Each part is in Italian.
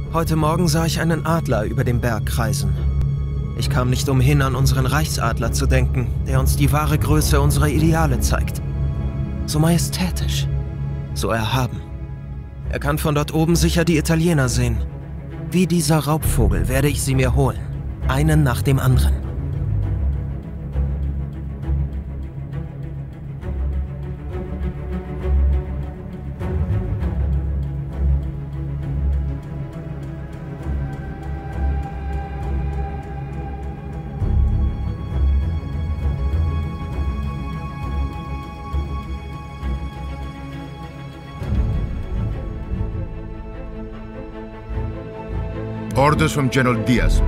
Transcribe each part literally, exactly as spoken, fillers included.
Heute Morgen sah ich einen Adler über dem Berg kreisen. Ich kam nicht umhin, an unseren Reichsadler zu denken, der uns die wahre Größe unserer Ideale zeigt. So majestätisch, so erhaben. Er kann von dort oben sicher die Italiener sehen. Wie dieser Raubvogel werde ich sie mir holen, einen nach dem anderen. Orders from General Diaz.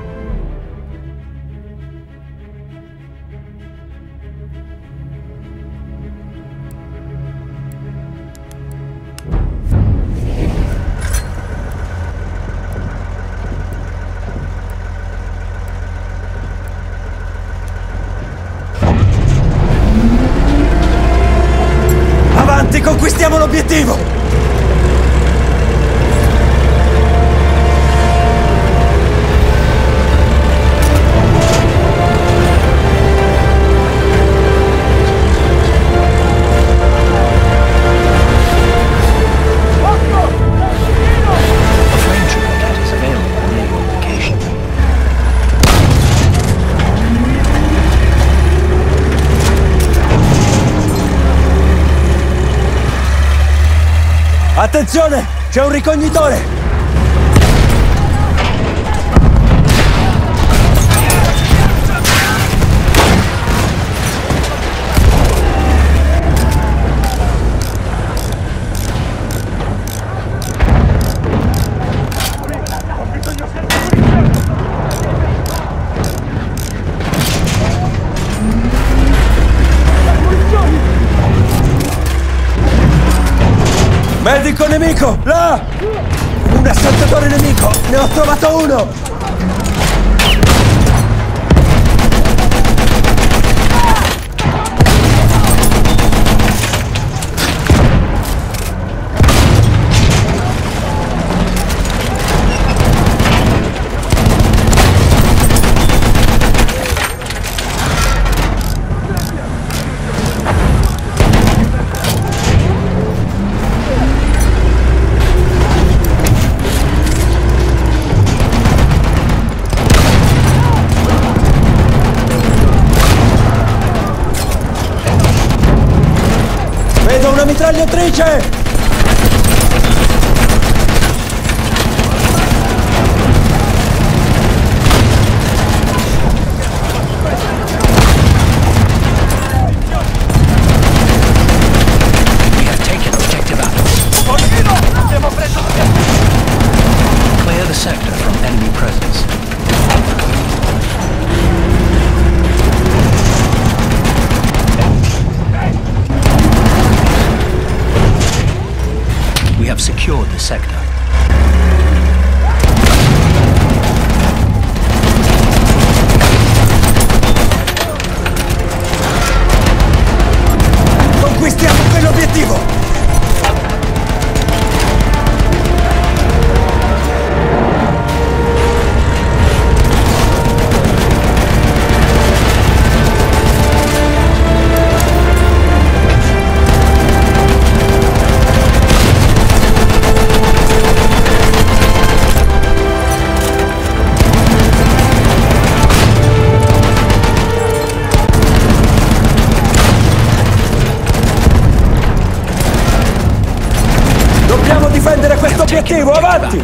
Avanti, conquistiamo l'obiettivo! Attenzione! C'è un ricognitore! Medico nemico! Là! Un assaltatore nemico! Ne ho trovato uno! Vedo una mitragliatrice! We have taken objective Apples. Abbiamo preso Clear the sector from enemy presence. We have secured the sector. Conquistiamo quell'obiettivo! Dobbiamo difendere questo obiettivo, avanti!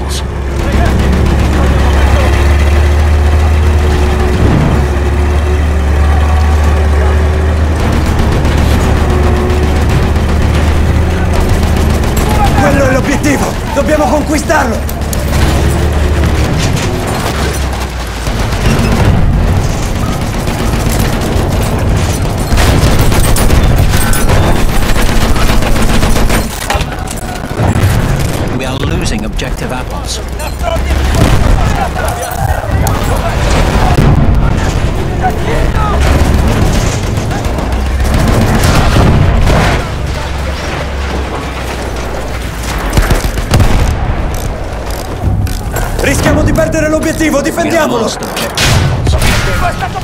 Quello è l'obiettivo! Dobbiamo conquistarlo! We are losing objective Apples. perdere l'obiettivo, We have difendiamolo! lost objective.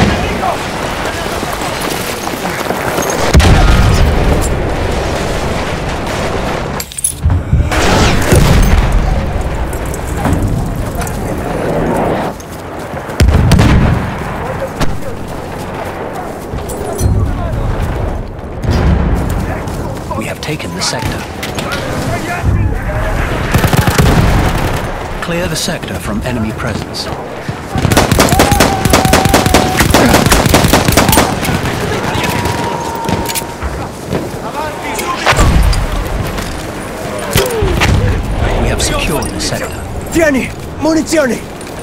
We have taken the sector. Clear the sector from enemy presence. We have secured the sector. Tieni! Munizioni!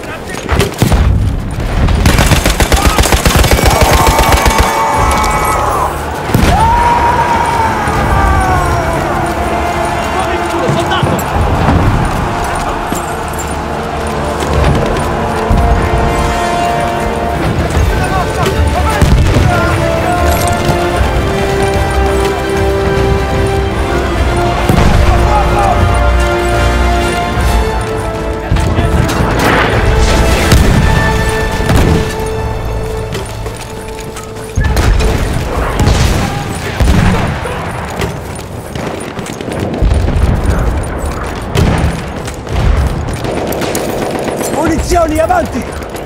Munizioni, avanti!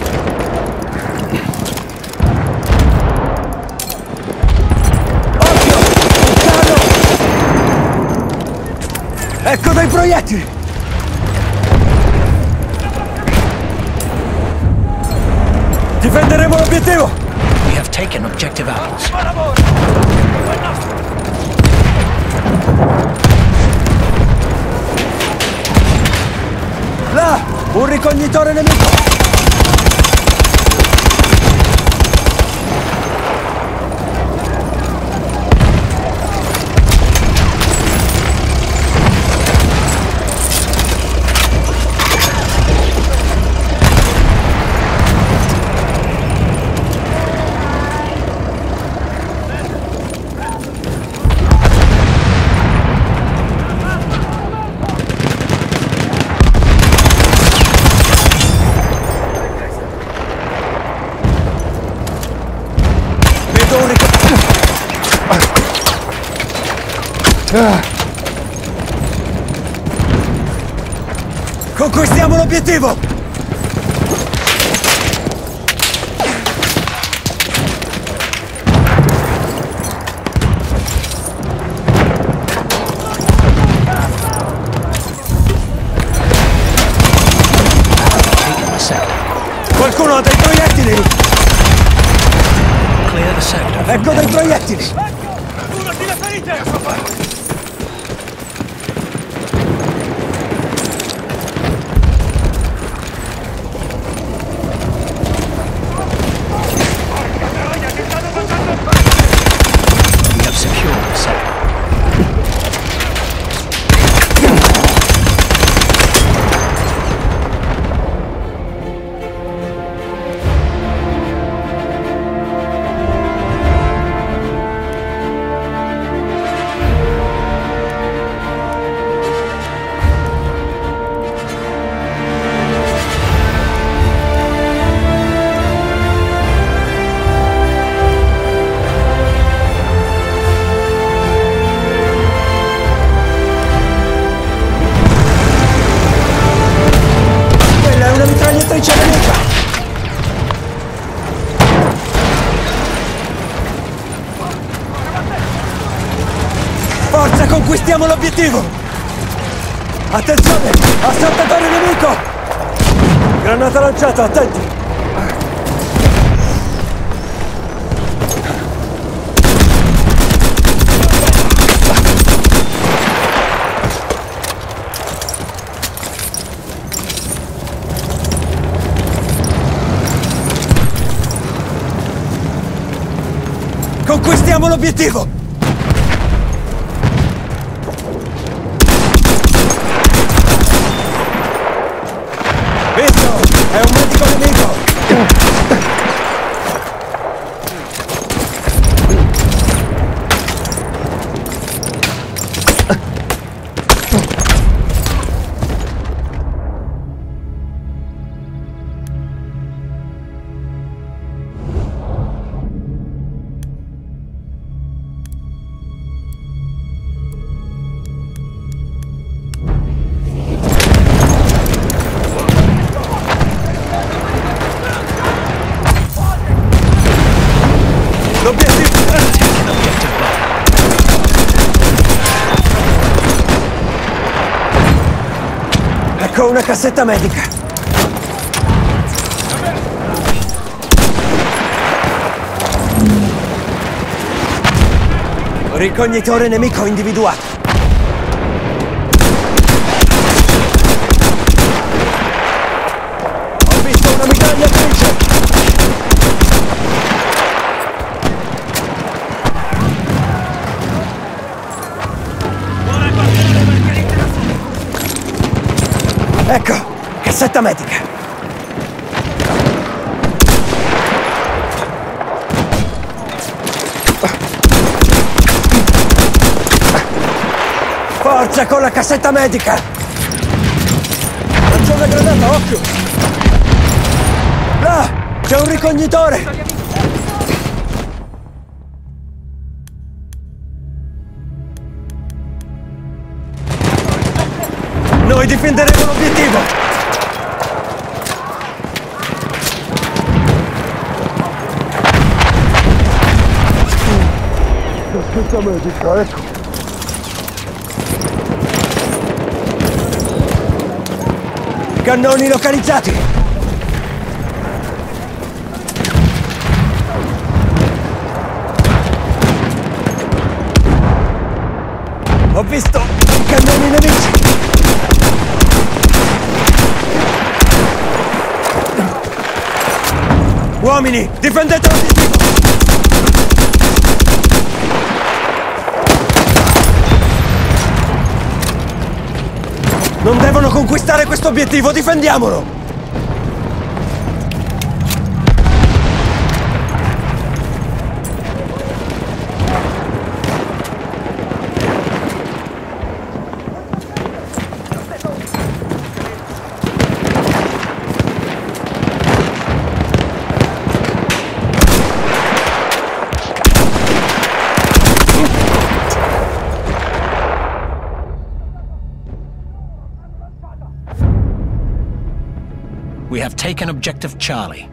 Occhio! Lontano! Ecco dei proiettili! Difenderemo l'obiettivo! We have taken objective apples. Là! Un ricognitore nemico! Conquistiamo l'obiettivo! Taken the sector. Qualcuno ha dei proiettili! Clear the sector from Ecco dei enemy proiettili! presence. We have secured the sector. Quella è una mitragliatrice nemica! Forza, conquistiamo l'obiettivo! Attenzione! Assaltatore nemico! Granata lanciata, attenti! Conquistiamo l'obiettivo! Visto! È un medico nemico! Ecco una cassetta medica. Ricognitore nemico individuato. Ho visto una mitragliatrice. Ecco, cassetta medica. Forza con la cassetta medica! Lancio una granata, occhio! Là! C'è un ricognitore! Noi difenderemo l'obiettivo! Cassetta medica, ecco! Cannoni localizzati! Ho visto i cannoni nemici! Uomini, difendete l'obiettivo! Non devono conquistare questo obiettivo, difendiamolo! We have taken objective Charlie.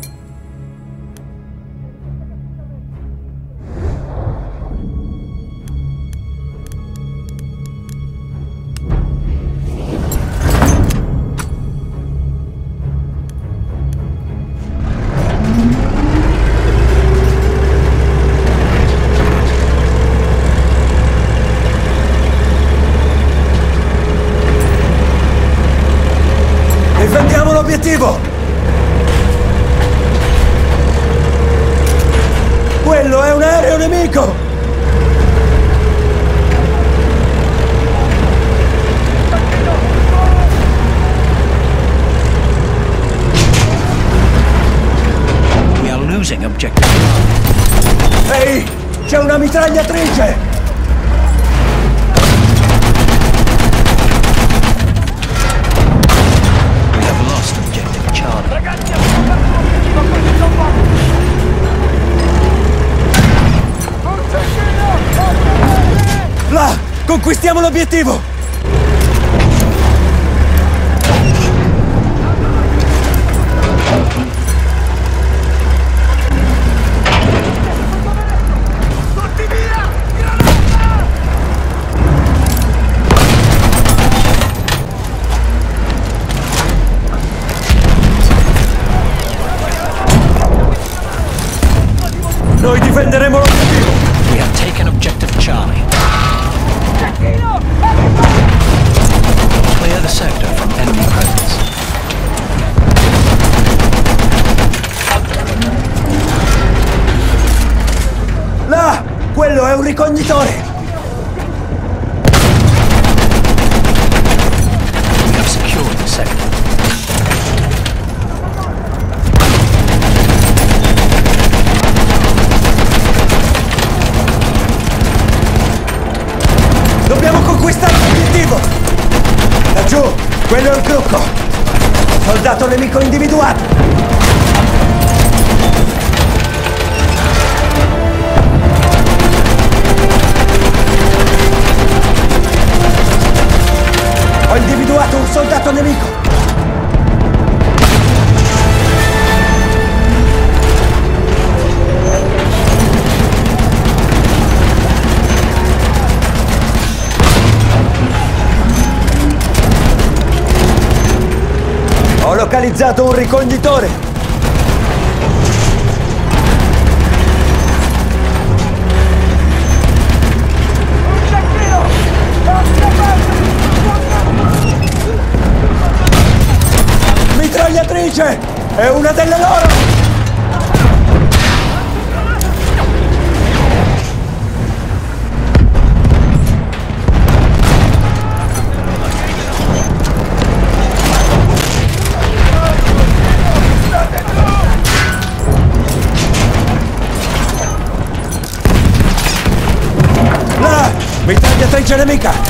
Difendiamo l'obiettivo! Quello è un aereo nemico! We are losing objective. Ehi! C'è una mitragliatrice! Là! Conquistiamo l'obiettivo! Tutti via! Noi difenderemo l'obiettivo! We have taken objective Charlie. Clear the sector from enemy presence. Là! Quello è un ricognitore! We have secured the sector. Dobbiamo conquistare l'obiettivo! Laggiù! Quello è il trucco! Soldato nemico individuato! Ho individuato un soldato nemico! Ho localizzato un ricognitore! Mitragliatrice! È una delle loro! Là! Mitragliatrice nemica!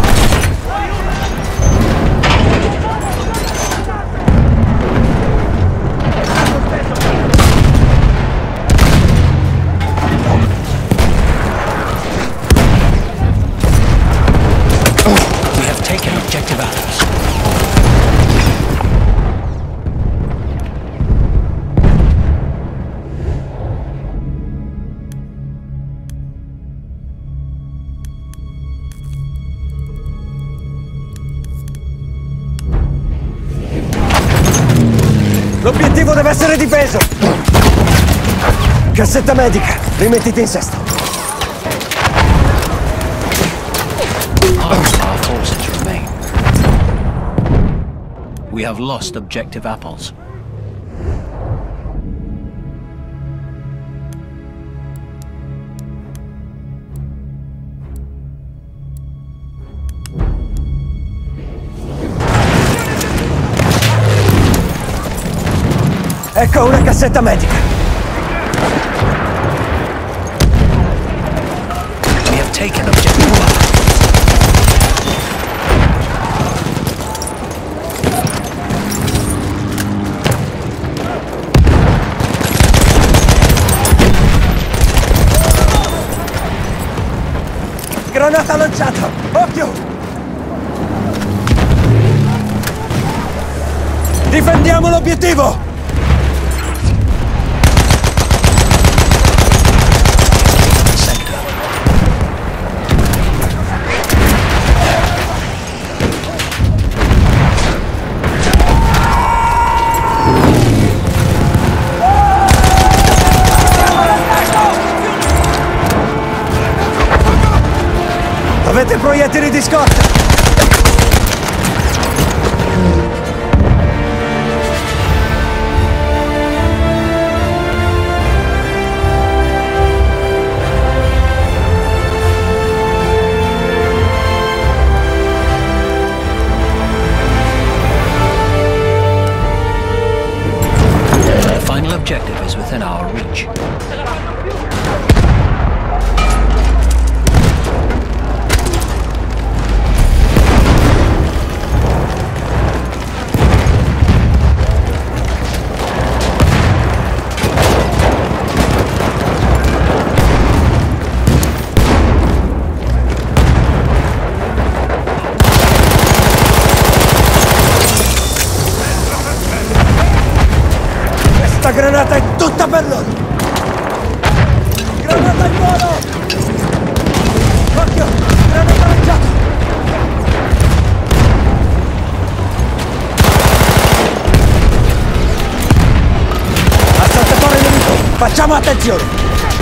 L'obiettivo deve essere difeso! Cassetta medica, rimettiti in sesto. Half of our forces remain. We have lost objective apples. Ecco una cassetta medica. We have taken objective apples. Granata lanciata! Occhio! Difendiamo l'obiettivo! Avete proiettili di scorta! The final objective is within our reach. Questa granata è tutta per loro! Granata in volo! Occhio! Granata lanciata! Assaltatore nemico! Facciamo attenzione!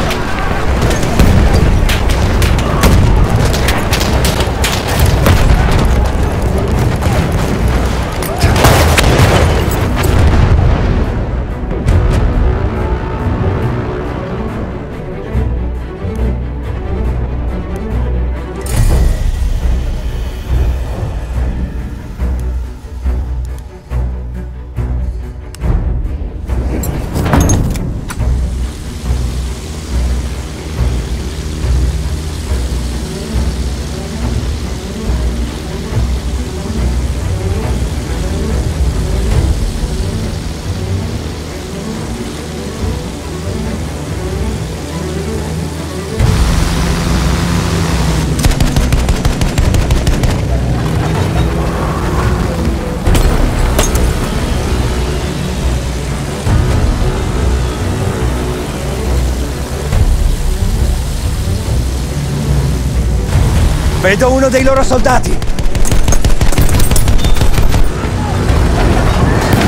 Vedo uno dei loro soldati!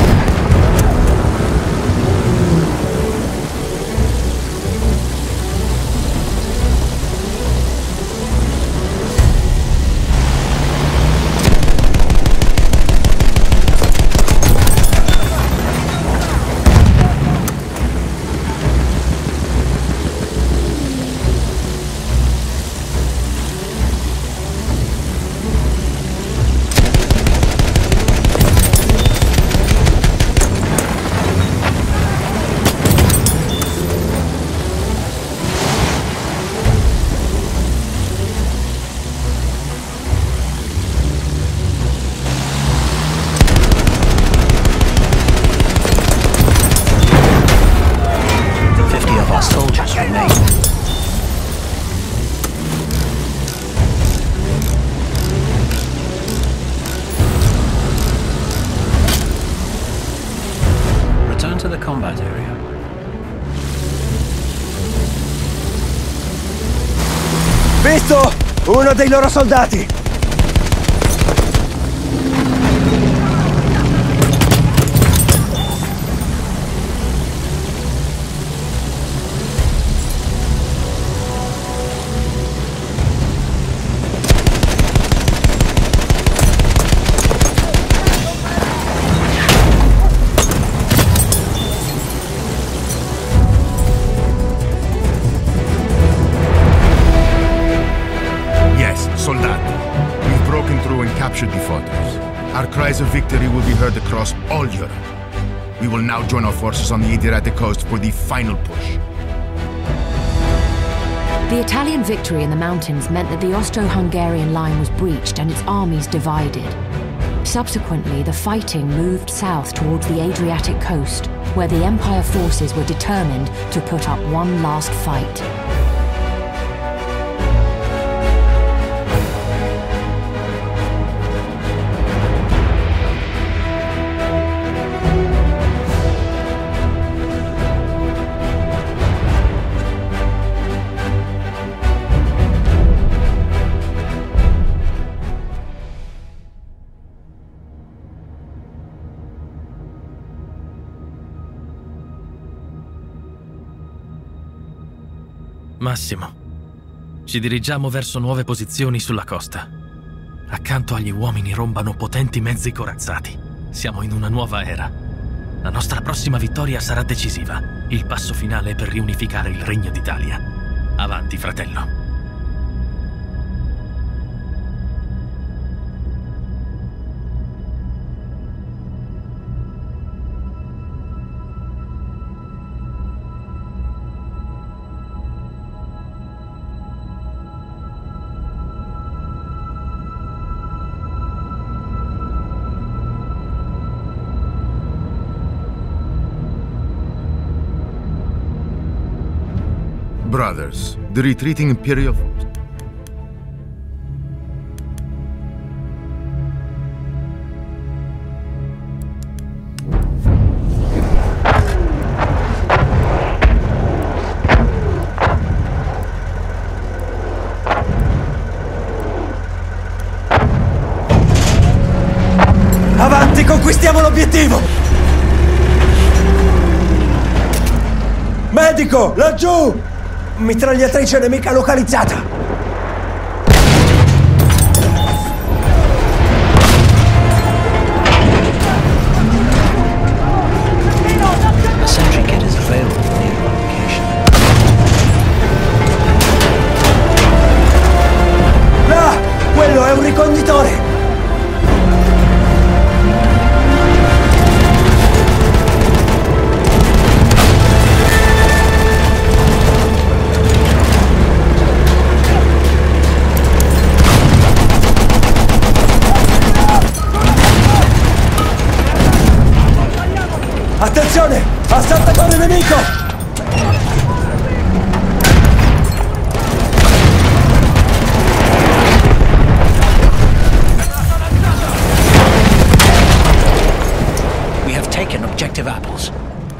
into the combat area. Visto! Uno dei loro soldati! The fortress. Our cries of victory will be heard across all Europe. We will now join our forces on the Adriatic coast for the final push. The Italian victory in the mountains meant that the Austro-Hungarian line was breached and its armies divided. Subsequently, the fighting moved south towards the Adriatic coast, where the Empire forces were determined to put up one last fight. Massimo, ci dirigiamo verso nuove posizioni sulla costa. Accanto agli uomini rombano potenti mezzi corazzati. Siamo in una nuova era. La nostra prossima vittoria sarà decisiva. Il passo finale per riunificare il Regno d'Italia. Avanti, fratello. Brothers, the retreating Imperial force. Avanti, conquistiamo l'obiettivo! Medico, laggiù! Mitragliatrice nemica localizzata! A sentry kit is available near your location. Là! Quello è un riconditore! Attenzione! Assaltatore nemico! We have taken objective apples.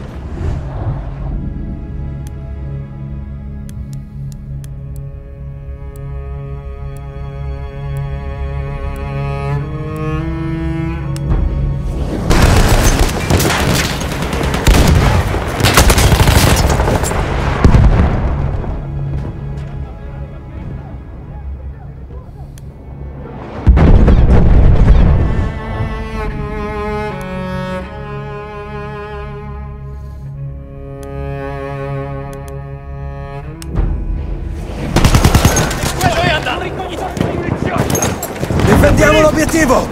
Difendiamo l'obiettivo!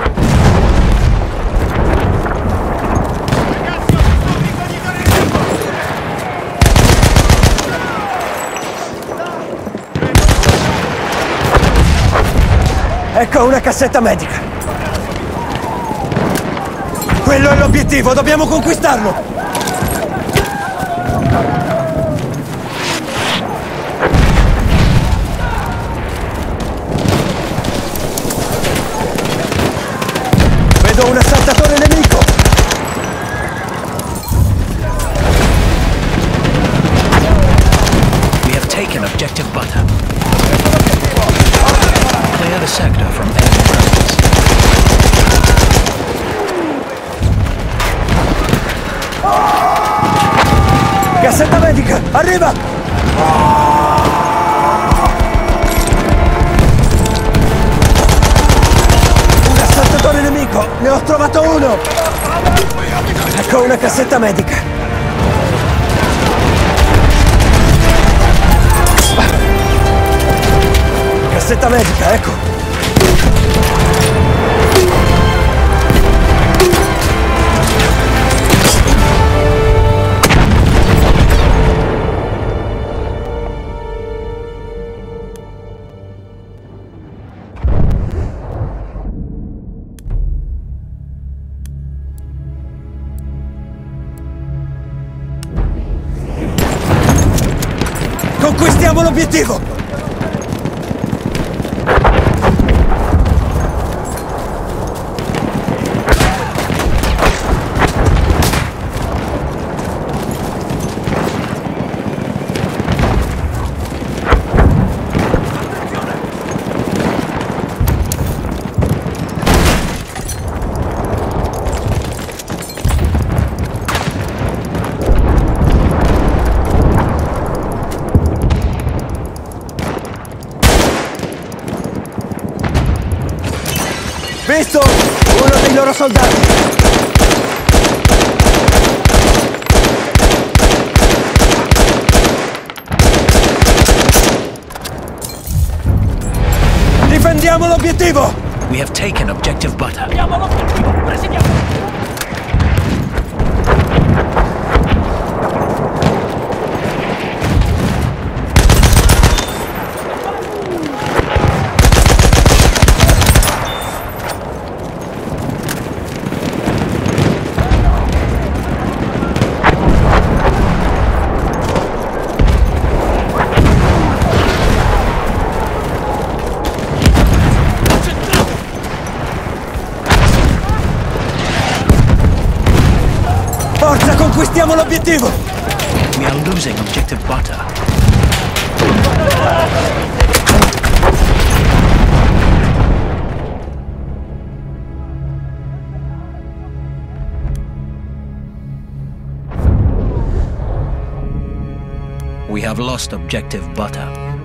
Ecco una cassetta medica! Quello è l'obiettivo, dobbiamo conquistarlo! Vedo un assaltatore nemico! Cassetta medica, arriva! Un assaltatore nemico, ne ho trovato uno! Ecco una cassetta medica. Cassetta medica, ecco. Conquistiamo l'obiettivo! Visto! Uno dei loro soldati! Difendiamo l'obiettivo! We have taken objective butter. Abbiamo l'obiettivo! Presentiamo! Forza, conquistiamo l'obiettivo! We are losing objective butter. We have lost objective butter.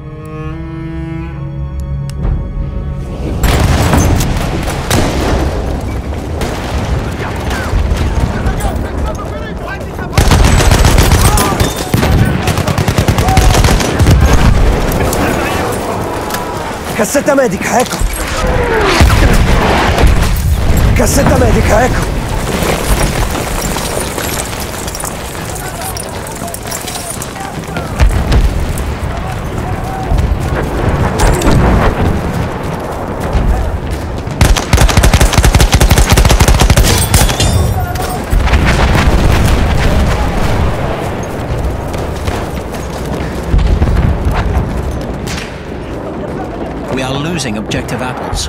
Cassetta medica, ecco! Cassetta medica, ecco! We are losing objective apples.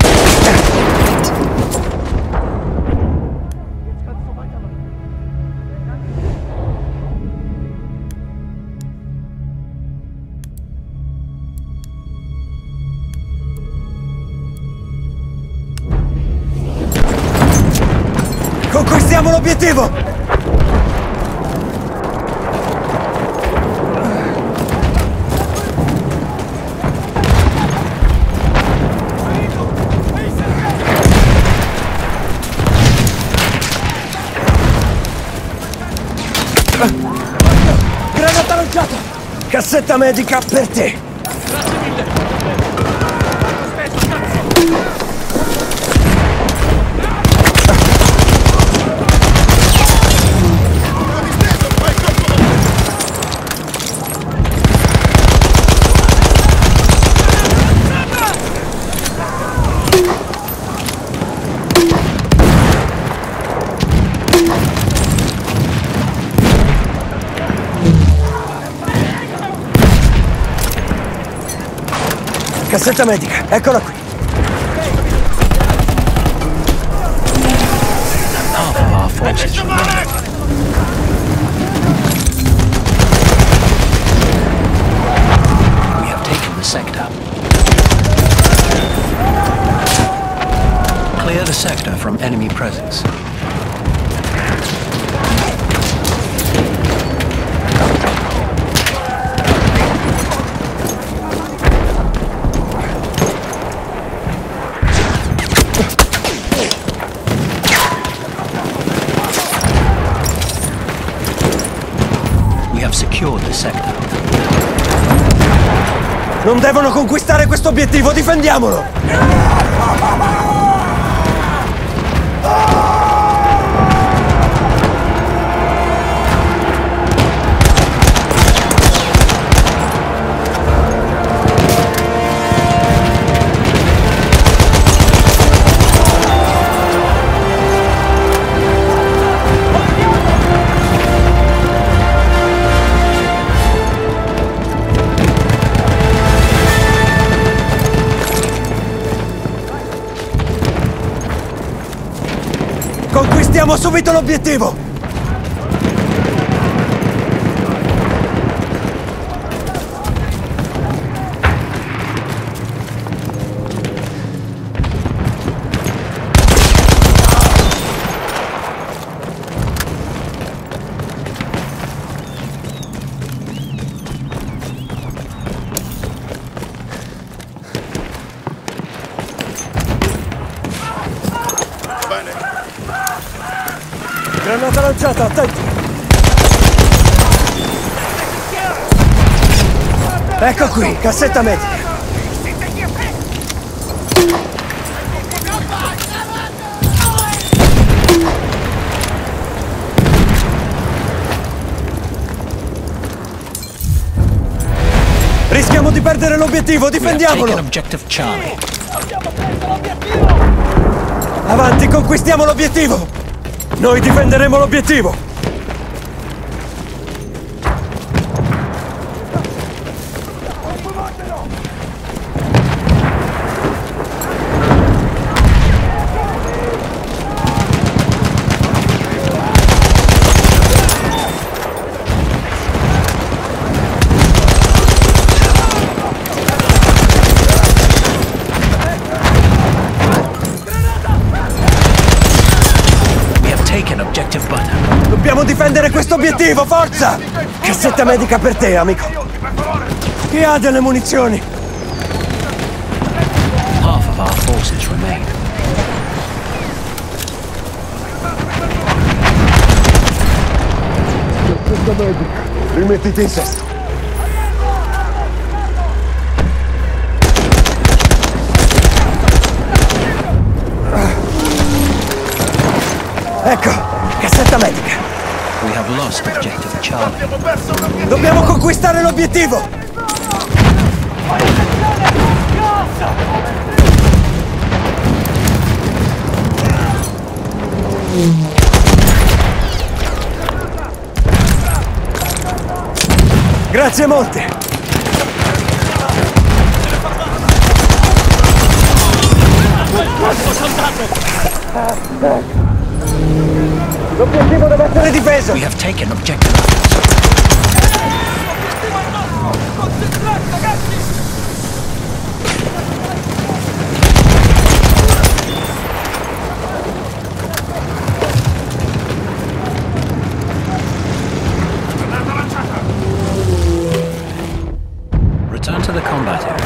Conquistiamo l'obiettivo! Granata lanciata! Cassetta medica per te! Grazie mille! Aspetta, cazzo! Cassetta medica, eccola qui! Half of our forces remain. We have taken the sector. Clear the sector from enemy presence. secured the sector. Non devono conquistare questo obiettivo, difendiamolo! Conquistiamo subito l'obiettivo! Granata lanciata, attenti! Ecco qui, cassetta medica! Rischiamo di perdere l'obiettivo, difendiamolo! Objective Charlie. Avanti, conquistiamo l'obiettivo! Noi difenderemo l'obiettivo! Dobbiamo difendere questo obiettivo, forza! Cassetta medica per te, amico. Chi ha delle munizioni? Half of our forces remain. Cassetta medica. Rimettiti in sesto. Ecco, cassetta medica. We have lost objective Charlie. Dobbiamo conquistare l'obiettivo! Grazie molte! L'obiettivo deve essere difeso! We have taken objective. Return to the combat area.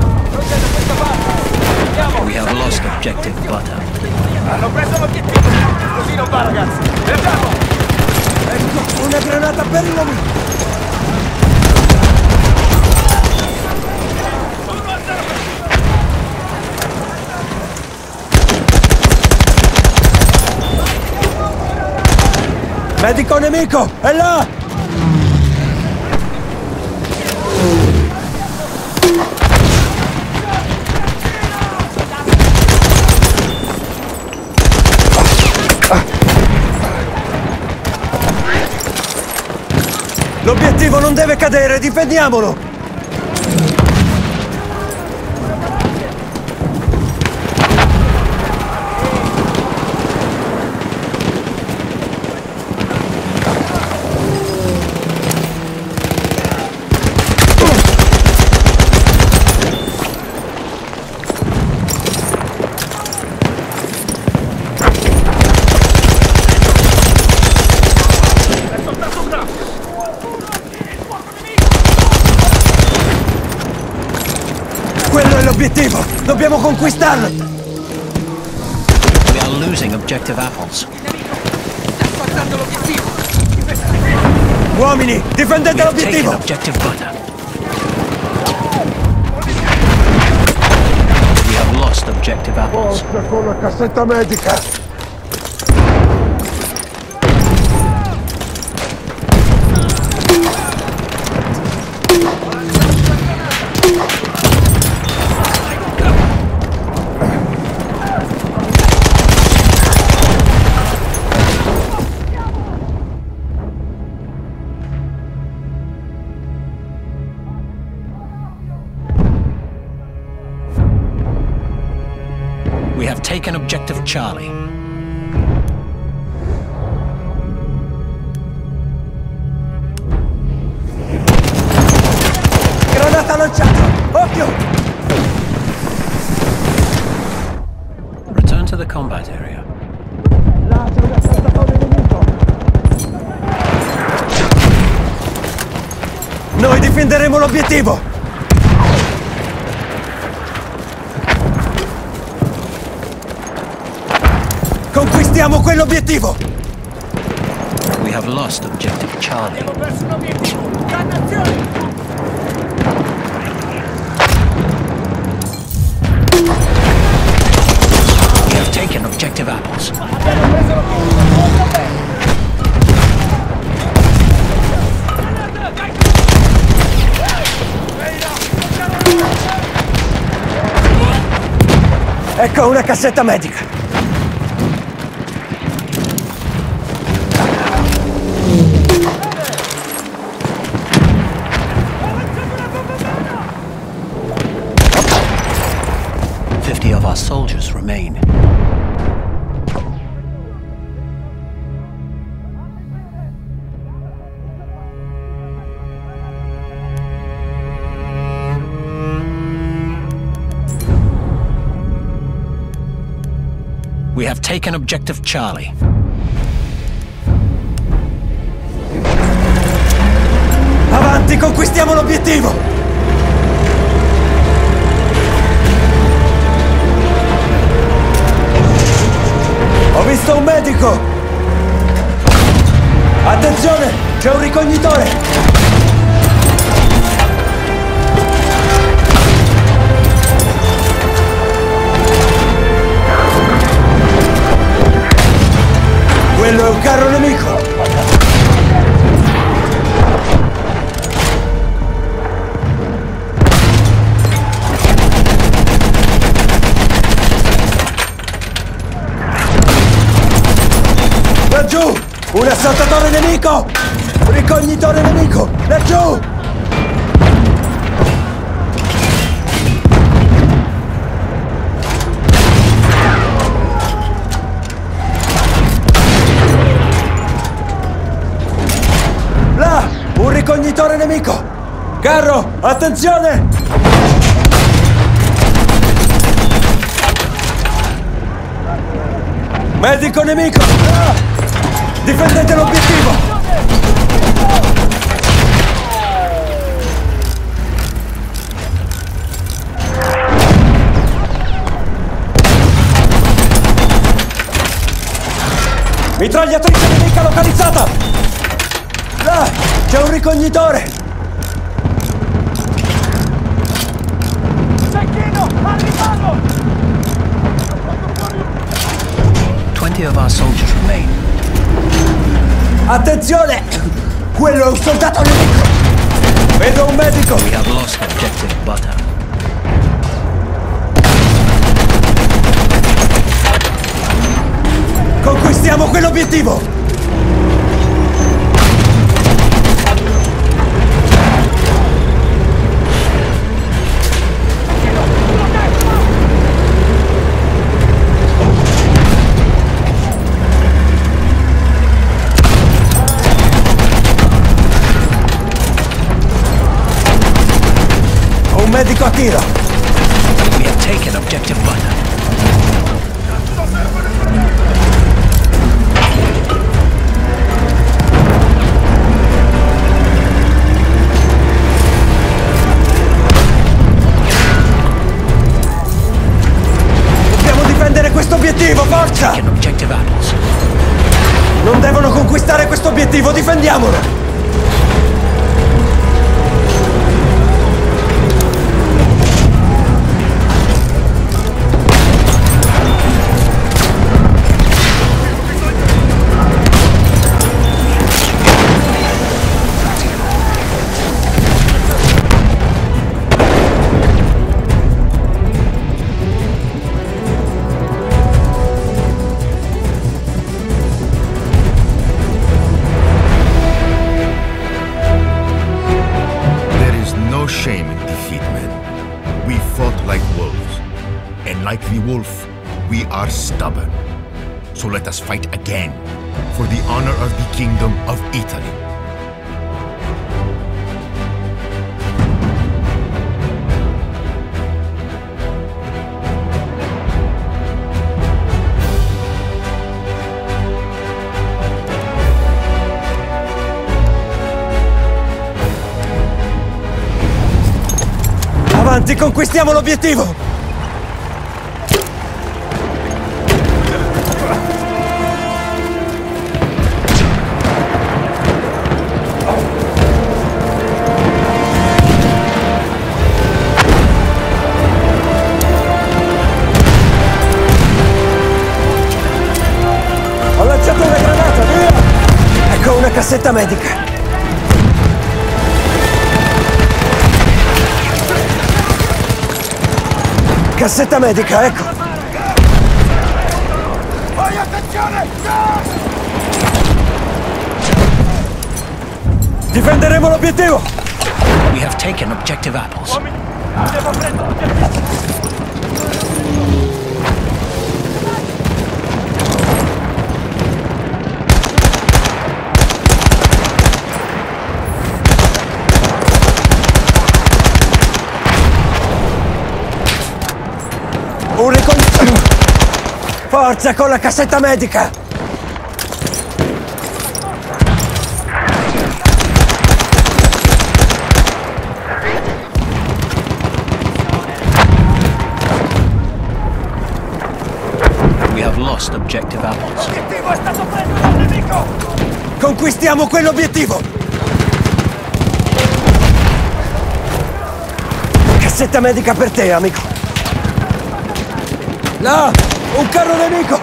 We have lost objective butter. Hanno preso l'obiettivo! Così non va, ragazzi! Andiamo! Ecco, una granata per il nemico! Medico nemico! È là! L'obiettivo non deve cadere, difendiamolo! Quello è l'obiettivo! Dobbiamo conquistarlo! We are losing objective apples. Il nemico sta sfaltando l'obiettivo! Uomini, difendete l'obiettivo! Objective butter. We have lost objective apples. Forza con la cassetta medica! We have taken objective Charlie. Granata lanciata! Occhio! Return to the combat area. Là c'è un assaltatore nemico! Noi difenderemo l'obiettivo! Conquistiamo quell'obiettivo! We have lost objective Charlie. Abbiamo perso un obiettivo! Dannazione! We have taken objective apples. Abbiamo preso l'obiettivo! Molto bene! Ecco una cassetta medica! Fifty of our soldiers remain. We have taken objective Charlie. Avanti, conquistiamo l'obiettivo! Ho visto un medico! Attenzione! C'è un ricognitore! Quello è un carro nemico! Laggiù! Un assaltatore nemico! Ricognitore nemico! Laggiù! Là! Un ricognitore nemico! Carro! Attenzione! Medico nemico! Ah! Difendete l'obiettivo! Mitragliatrice nemica localizzata! Là! C'è un ricognitore! Cecchino! Arrivato! Twenty of our soldiers remain. Attenzione! Quello è un soldato nemico! Vedo un medico! We have lost objective butter. Conquistiamo quell'obiettivo! Ho un medico a tiro! We have taken objective butter. Dobbiamo difendere questo obiettivo, forza! Taken objective apples. Non devono conquistare questo obiettivo, difendiamolo! are stubborn. So let us fight again, for the honor of the Kingdom of Italy. Avanti, conquistiamo l'obiettivo! Ho lanciato una granata, via! Ecco una cassetta medica. Cassetta medica, ecco! Poi attenzione! Difenderemo l'obiettivo! We have taken objective apples. Devo prendere l'obiettivo! Un ricon... Forza con la cassetta medica! We have lost objective apples. L'obiettivo è stato preso dal nemico! Conquistiamo quell'obiettivo! Cassetta medica per te, amico! Là! Un carro nemico!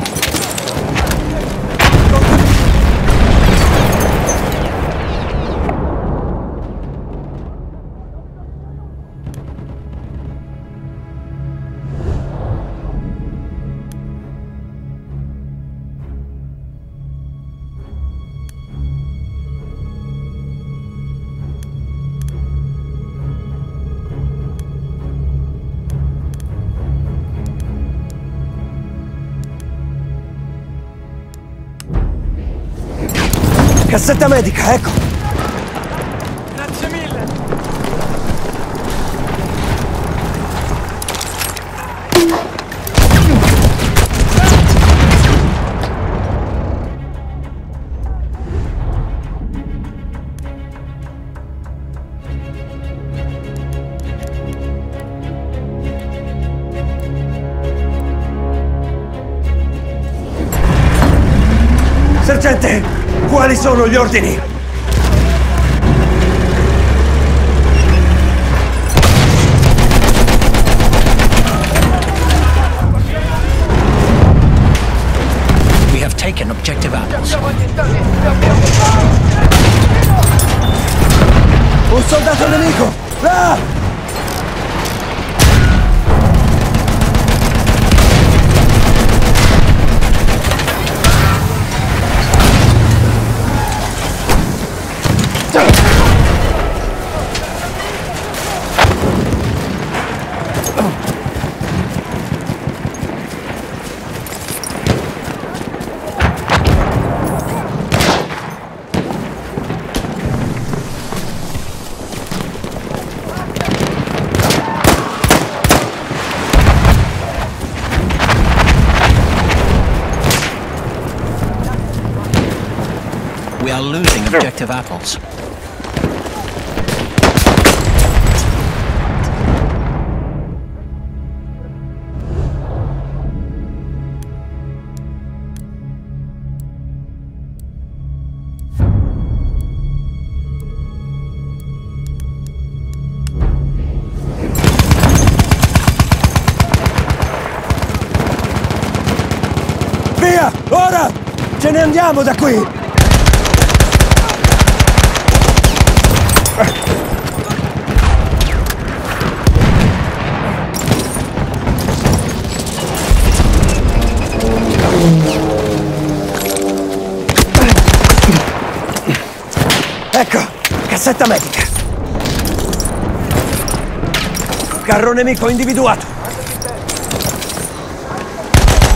Cassetta medica, ecco! Grazie mille! Sergente, quali sono gli ordini? We have taken objective apples. Un soldato nemico! Là! We are losing objective apples. Via! Ora! Ce ne andiamo da qui! Ecco, cassetta medica. Carro nemico individuato.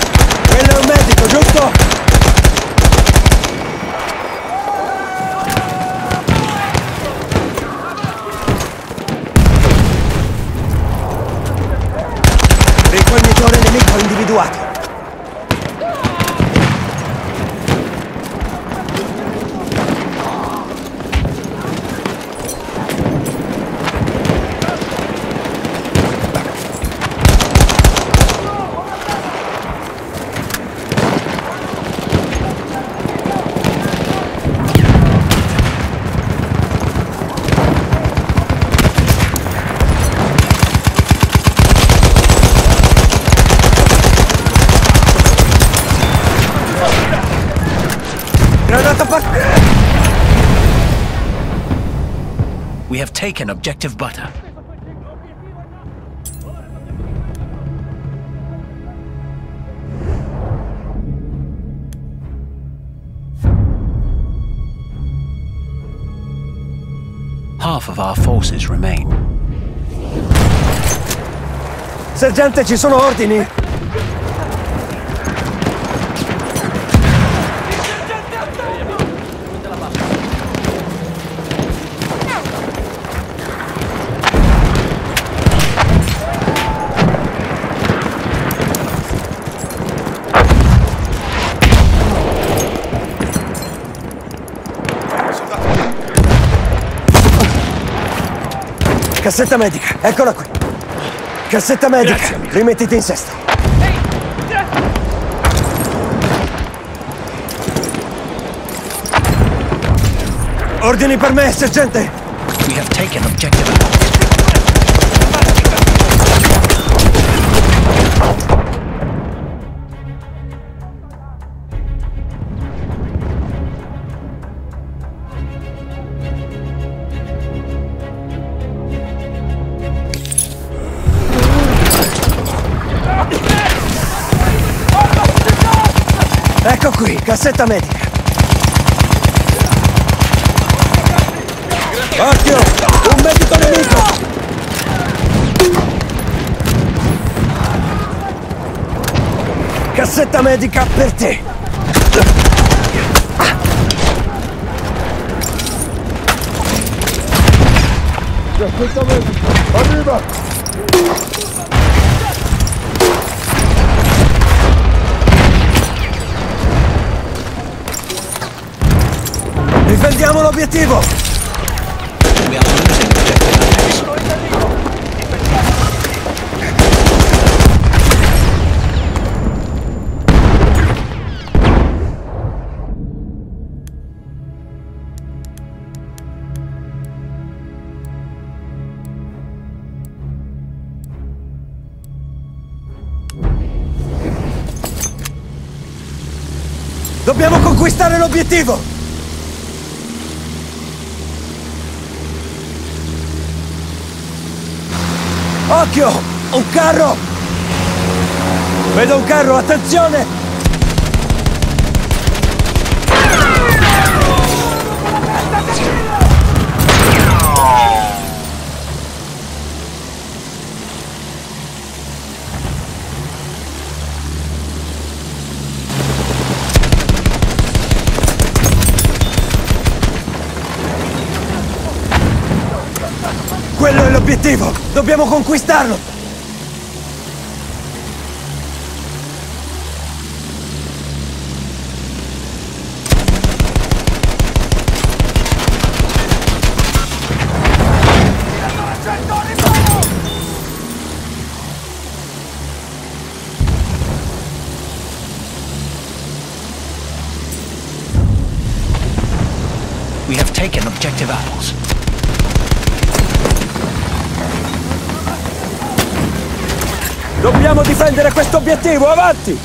lasciato partire! We have taken objective butter. Half of our forces remain. Sergente, ci sono ordini? Cassetta medica, eccola qui. Cassetta medica, Grazie, amico. rimettiti in sesto. Ordini per me, sergente. We have taken objective Apple. Ecco qui, cassetta medica. Occhio! Un medico nemico! Cassetta medica per te! Cassetta medica! Arriva! Difendiamo l'obiettivo! We are losing objective Apple. Dobbiamo conquistare l'obiettivo! Occhio! Un carro! Vedo un carro, attenzione! Quello è l'obiettivo! Dobbiamo conquistarlo! We have taken objective Apples. Dobbiamo difendere questo obiettivo, avanti!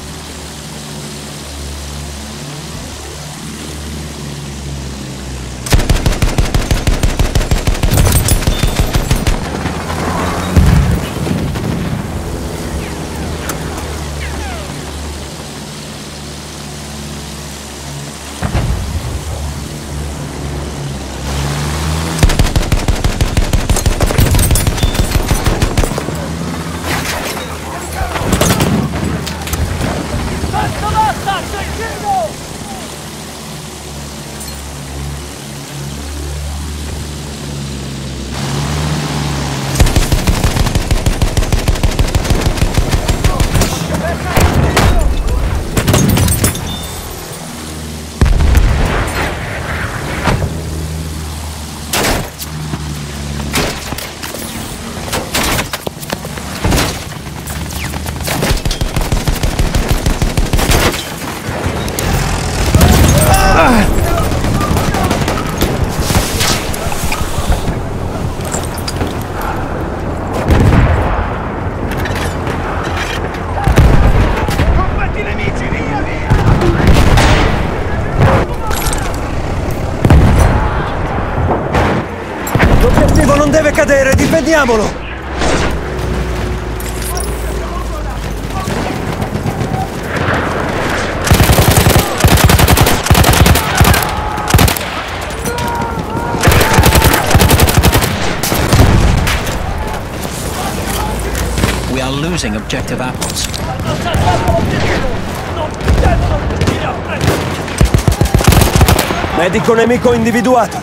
cadere, difendiamolo! We are losing objective apples. Medico nemico individuato.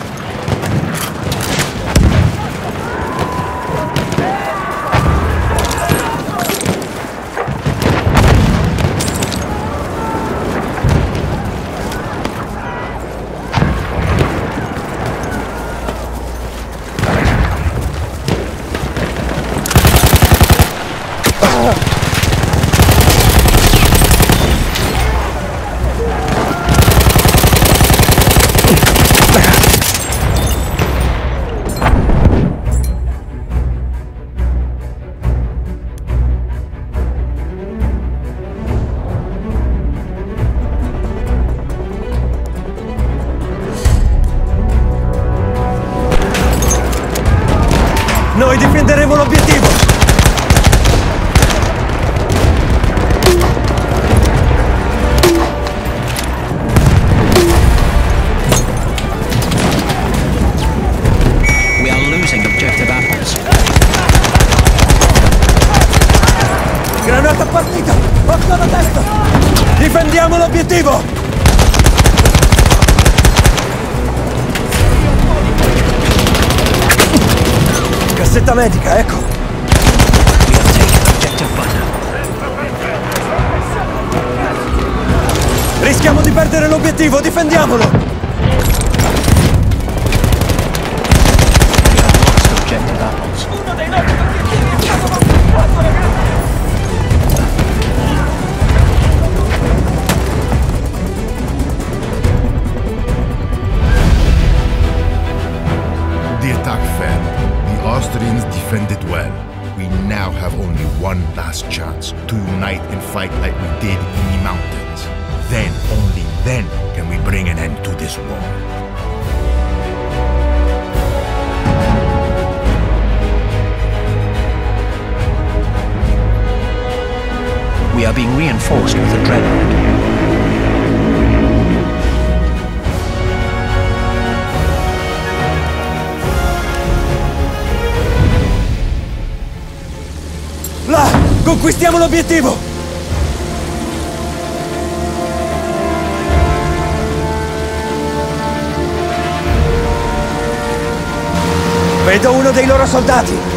Noi difenderemo l'obiettivo! We are losing objective apples. Granata partita! Occhio alla testa! Difendiamo l'obiettivo! Cassetta medica, ecco! We have taken objective butter. Rischiamo di perdere l'obiettivo, difendiamolo! We have lost objective apples. Uno dei nostri obiettivi è stato conquistato, ragazzi! The attack failed. The Austrians defended well. We now have only one last chance to unite and fight like we did in the mountains. Then, only then, can we bring an end to this war. We are being reinforced with a dreadnought. Là! Conquistiamo l'obiettivo! Vedo uno dei loro soldati!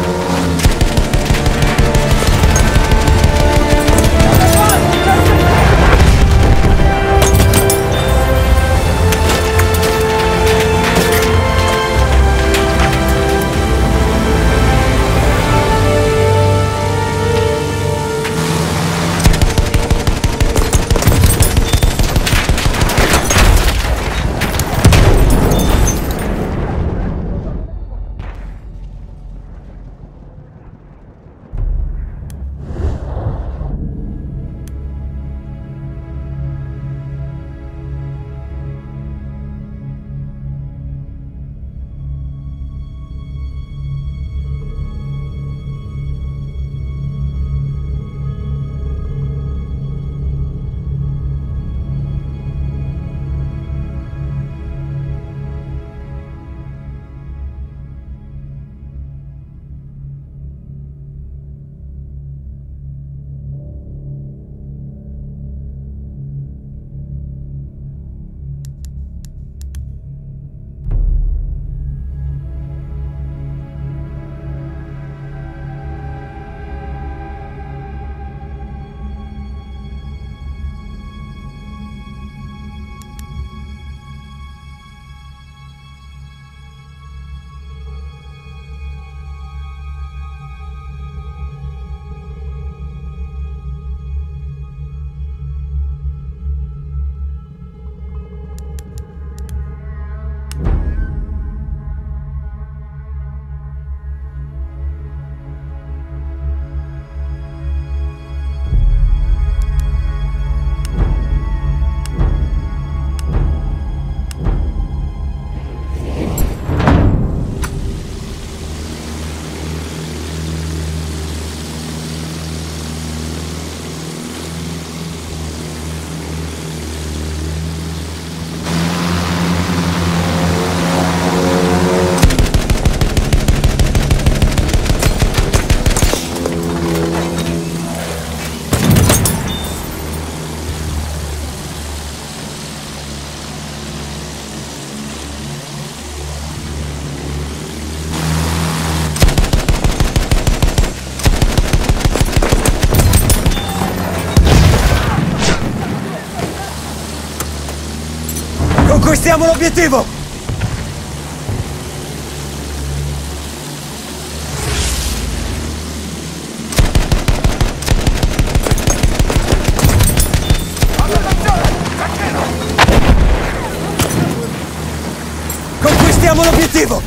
Conquistiamo l'obiettivo! Conquistiamo l'obiettivo!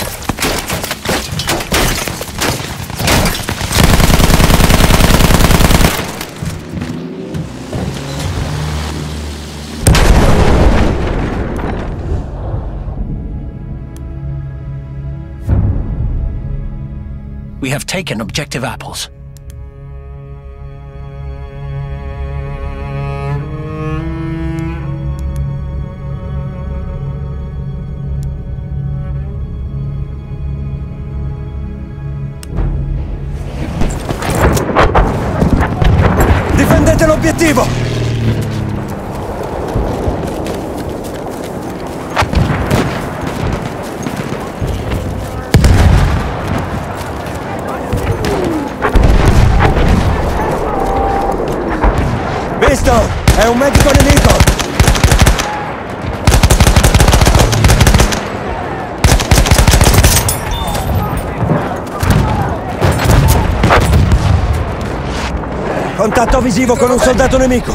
We have taken objective apples. Difendete l'obiettivo! Visto! È un medico nemico! Contatto visivo con un soldato nemico!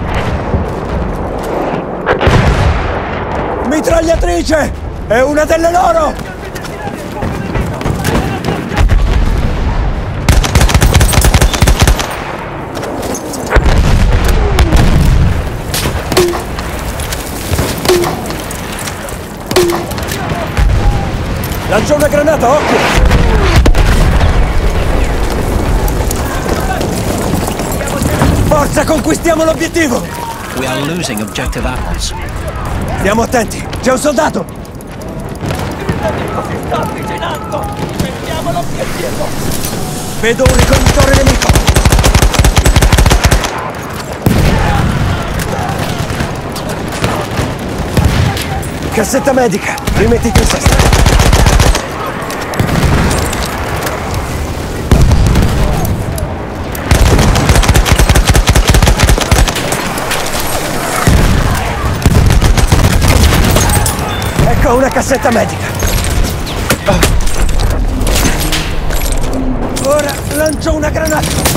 Mitragliatrice! È una delle loro! Lancio una granata, occhio! Forza, conquistiamo l'obiettivo! We are losing objective apples. Stiamo attenti, c'è un soldato! Si sta avvicinando! Prendiamo l'obiettivo! Vedo un ricognitore nemico! Cassetta medica, rimettiti in sesto! Ecco una cassetta medica. Ora lancio una granata.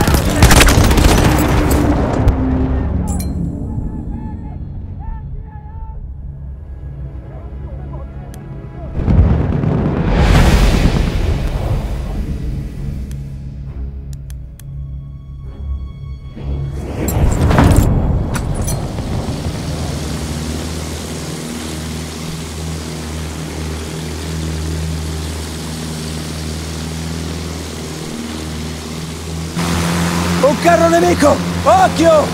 Un carro nemico! Occhio!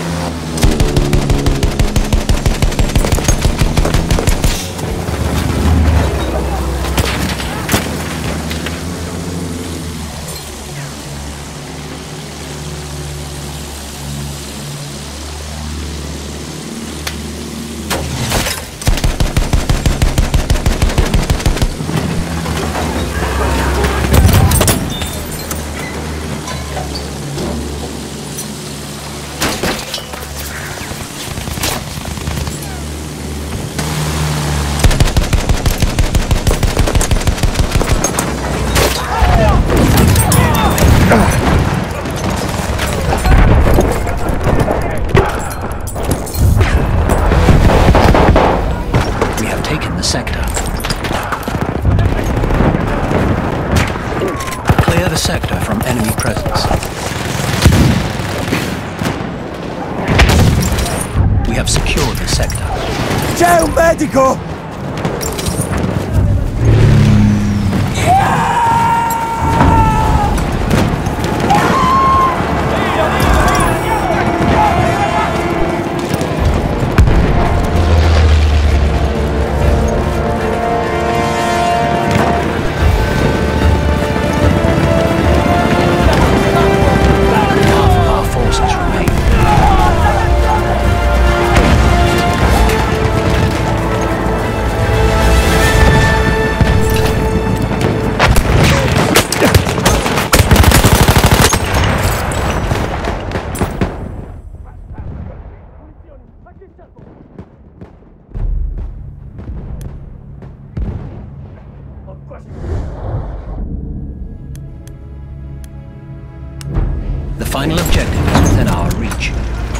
Sector. Clear the sector from enemy presence. We have secured the sector. C'è un medico! final objective is within our reach.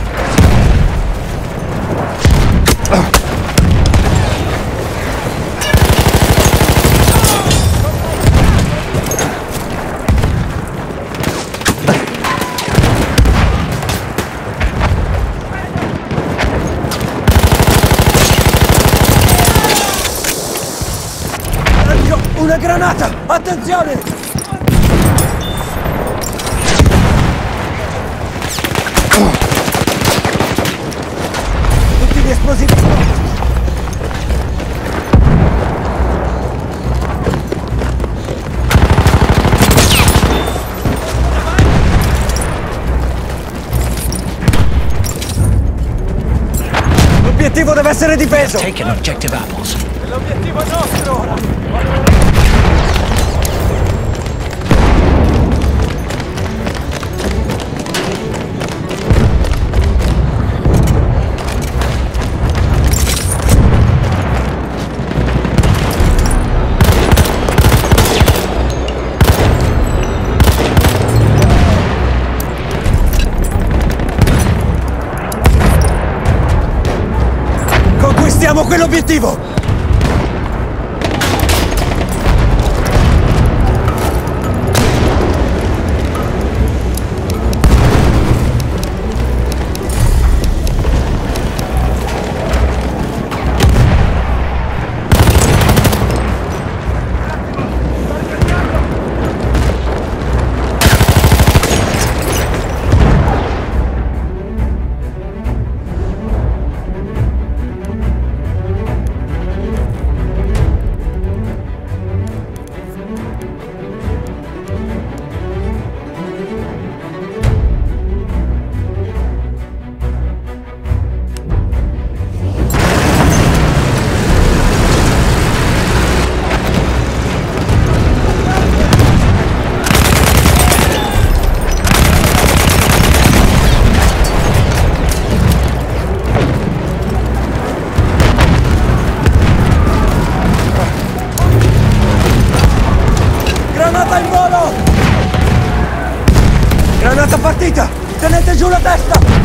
Una granata! Attenzione! Tutti gli esplosivi! L'obiettivo deve essere difeso! Taken objective apples. L'obiettivo è nostro ora! Conquistiamo quell'obiettivo! Granata in volo! Granata partita! Tenete giù la testa!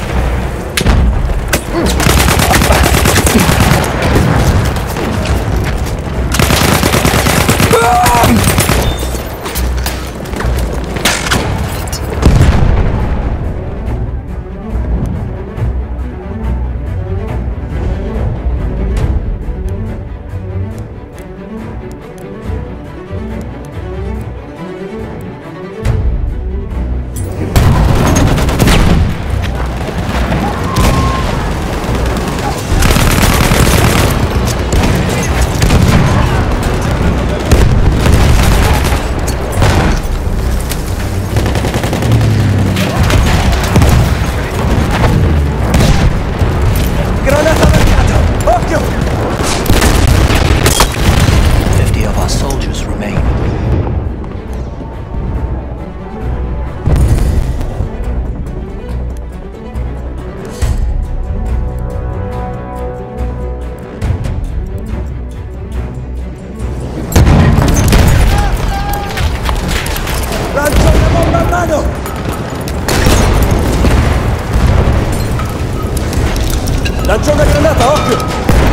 Lancia una granata, occhio!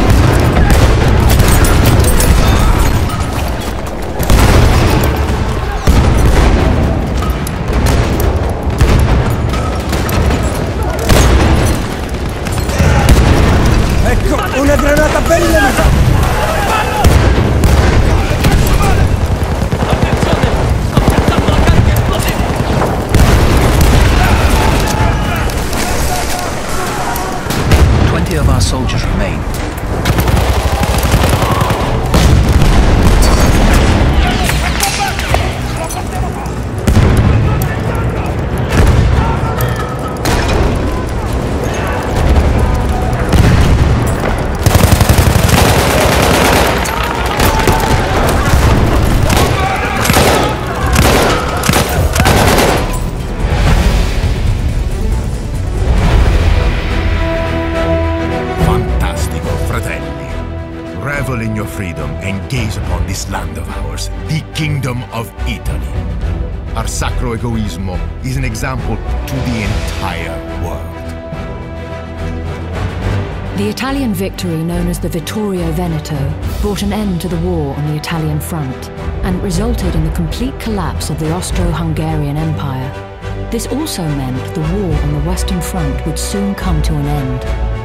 Ecco, una granata bella! Twenty of our soldiers remain. revel in your freedom and gaze upon this land of ours, the Kingdom of Italy. Our sacro egoismo is an example to the entire world. The Italian victory known as the Vittorio Veneto brought an end to the war on the Italian front and resulted in the complete collapse of the Austro-Hungarian Empire. This also meant the war on the Western Front would soon come to an end.